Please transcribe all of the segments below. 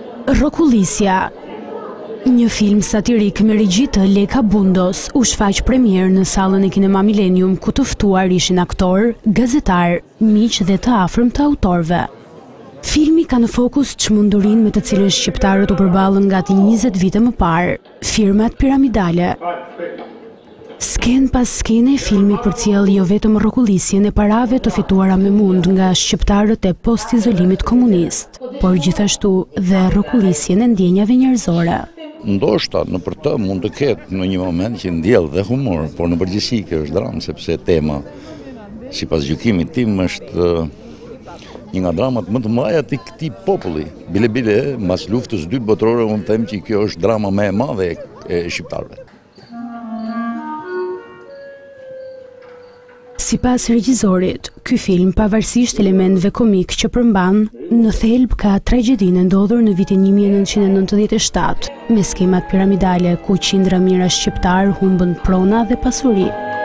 Rokullisja, një film satirik me regji të Leka Bundos, u shfaq premier në sallën e Kinema Millennium, ku të ftuar ishin aktor, gazetar, miq dhe të afërm të autorëve. Filmi ka në fokus çmendurinë me të cilën shqiptarët u përballën gati 20 vite më parë, firmat piramidale. Sken pas skene, filmi përcjell jo vetëm rrokullisjen e parave të fituara me mund nga shqiptarët e post-izolimit komunist, por gjithashtu dhe rrokullisjen e ndjenjave njerëzore. Ndoshta në për të mund të ketë në një moment që ndjell dhe humor, por në përgjithësi kjo është dramë, sepse tema, sipas gjykimit tim, është një nga dramat më të mëdha të këtij populli. Bile, mas luftës dytë botërore, unë them që kjo është drama më e madhe e shqiptarëve. Sipas regjisorit, ky film, pavarësisht elementeve komik që përmban, në thelb ka tragjedinë e ndodhur në vitin 1997, me skemat piramidale ku qindra mijëra shqiptar humbën prona dhe pasuri.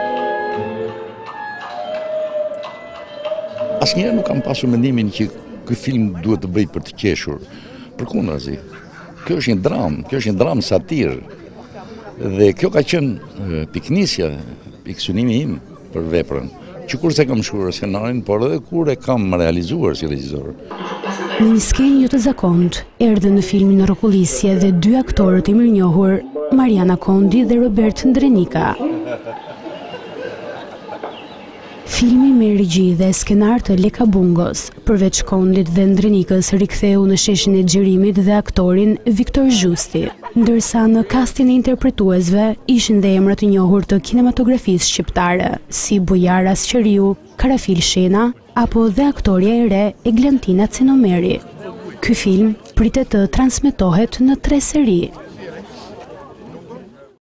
Asnjëherë nuk kam pasur mendimin që ky film duhet të bëj për të qeshur. Përkundrazi, kjo është një dramë satir. Dhe kjo ka qenë piknisja, piksynimi im për veprën, që kurse kam shkruar skenarin, por edhe kur e kam realizuar si regjisor. Në një skenë jo të zakontë, erdhën në filmin Rrokullisje dhe dy aktorët e mirënjohur, Mariana Kondi dhe Robert Ndrenika. Filmi me regji dhe skenar të Leka Bungos, përveç Kondit dhe Ndrenikës, riktheu në sheshin e xhirimit dhe aktorin Viktor Zhusti, ndërsa në kastin e interpretuesve ishin dhe emra të njohur të kinematografisë shqiptare, si Bujar Asqeriu, Karafil Shena, apo dhe aktoria e re Eglantina Cenomeri. Ky film pritet të transmetohet në 3 seri.